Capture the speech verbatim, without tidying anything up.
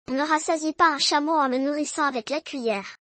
On ne rassasie pas un chameau en le nourrissant avec la cuillère.